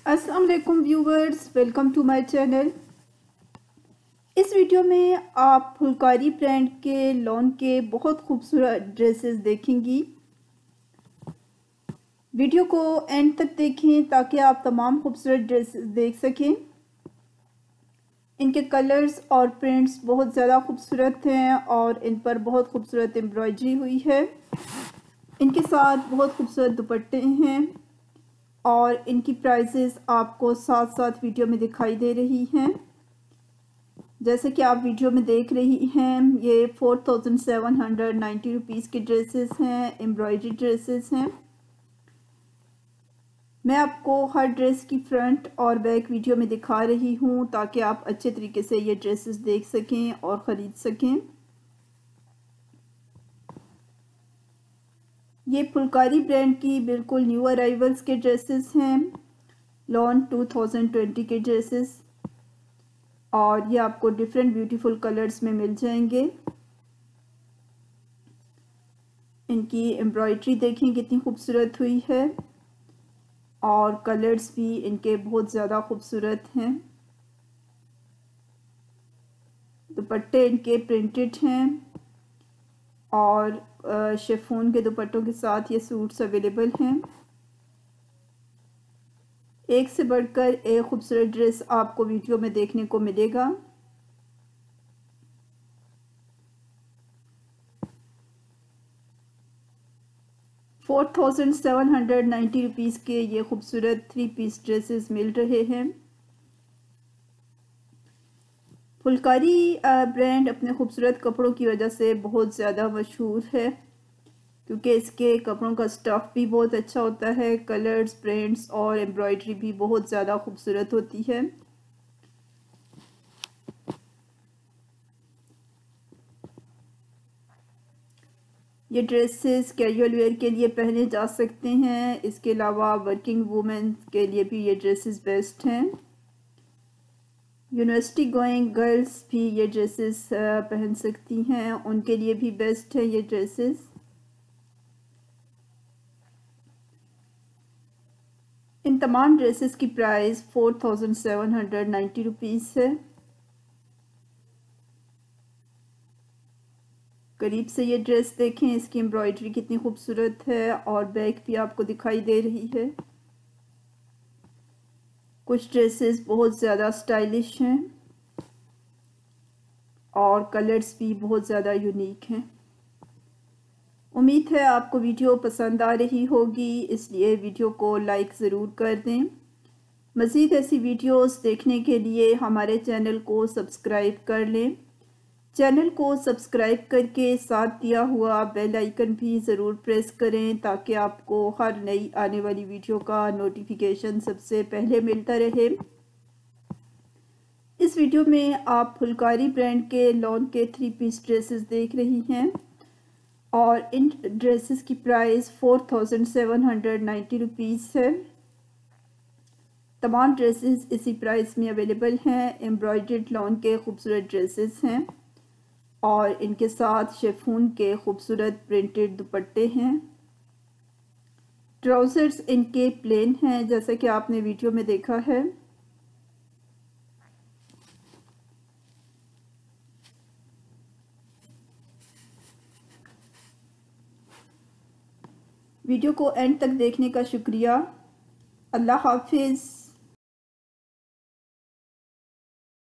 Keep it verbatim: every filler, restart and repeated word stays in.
अस्सलाम वालेकुम viewers, welcome to my channel. इस वीडियो में आप फुलकारी ब्रांड के लॉन के बहुत खूबसूरत ड्रेसेस देखेंगी। वीडियो को एंड तक देखें ताकि आप तमाम खूबसूरत ड्रेसेस देख सकें। इनके कलर्स और प्रिंट्स बहुत ज़्यादा खूबसूरत हैं और इन पर बहुत खूबसूरत एम्ब्रॉयडरी हुई है। इनके साथ बहुत खूबसूरत दुपट्टे हैं और इनकी प्राइसेस आपको साथ साथ वीडियो में दिखाई दे रही हैं। जैसे कि आप वीडियो में देख रही हैं, ये four thousand seven hundred ninety rupees के ड्रेसेस हैं, एम्ब्रॉयडरी ड्रेसेस हैं। मैं आपको हर ड्रेस की फ्रंट और बैक वीडियो में दिखा रही हूँ ताकि आप अच्छे तरीके से ये ड्रेसेस देख सकें और ख़रीद सकें। ये फुलकारी ब्रांड की बिल्कुल न्यू अराइवल्स के ड्रेसेस हैं, लॉन टू थाउजेंड ट्वेंटी के ड्रेसेस, और ये आपको डिफरेंट ब्यूटीफुल कलर्स में मिल जाएंगे। इनकी एम्ब्रॉयडरी देखें कितनी खूबसूरत हुई है और कलर्स भी इनके बहुत ज़्यादा खूबसूरत हैं। दुपट्टे इनके प्रिंटेड हैं और शिफॉन के दुपट्टों के साथ ये सूट्स अवेलेबल हैं। एक से बढ़कर एक खूबसूरत ड्रेस आपको वीडियो में देखने को मिलेगा। Four thousand seven hundred ninety rupees के ये खूबसूरत थ्री पीस ड्रेसेस मिल रहे हैं। फुलकारी ब्रांड अपने खूबसूरत कपड़ों की वजह से बहुत ज़्यादा मशहूर है क्योंकि इसके कपड़ों का स्टफ़ भी बहुत अच्छा होता है, कलर्स, प्रिंट्स और एम्ब्रॉयडरी भी बहुत ज़्यादा खूबसूरत होती है। ये ड्रेसेस कैजुअल वेयर के लिए पहने जा सकते हैं। इसके अलावा वर्किंग वुमेन के लिए भी ये ड्रेसेस बेस्ट हैं। यूनिवर्सिटी गोइंग गर्ल्स भी ये ड्रेसेस पहन सकती हैं, उनके लिए भी बेस्ट है ये ड्रेसेस। इन तमाम ड्रेसेस की price four thousand seven hundred ninety rupees है। करीब से ये ड्रेस देखें, इसकी एम्ब्रॉयडरी कितनी खूबसूरत है और बैक भी आपको दिखाई दे रही है। कुछ ड्रेसेस बहुत ज़्यादा स्टाइलिश हैं और कलर्स भी बहुत ज़्यादा यूनिक हैं। उम्मीद है आपको वीडियो पसंद आ रही होगी, इसलिए वीडियो को लाइक ज़रूर कर दें। मज़ीद ऐसी वीडियोस देखने के लिए हमारे चैनल को सब्सक्राइब कर लें। चैनल को सब्सक्राइब करके साथ दिया हुआ बेल आइकन भी ज़रूर प्रेस करें ताकि आपको हर नई आने वाली वीडियो का नोटिफिकेशन सबसे पहले मिलता रहे। इस वीडियो में आप फुलकारी ब्रांड के लॉन के थ्री पीस ड्रेसेस देख रही हैं और इन ड्रेसेस की price four thousand seven hundred ninety rupees है। तमाम ड्रेसेस इसी प्राइस में अवेलेबल हैं। एम्ब्रॉयडर्ड लॉन के खूबसूरत ड्रेसेस हैं और इनके साथ शिफॉन के खूबसूरत प्रिंटेड दुपट्टे हैं। ट्राउज़र्स इनके प्लेन हैं जैसा कि आपने वीडियो में देखा है। वीडियो को एंड तक देखने का शुक्रिया। अल्लाह हाफिज़।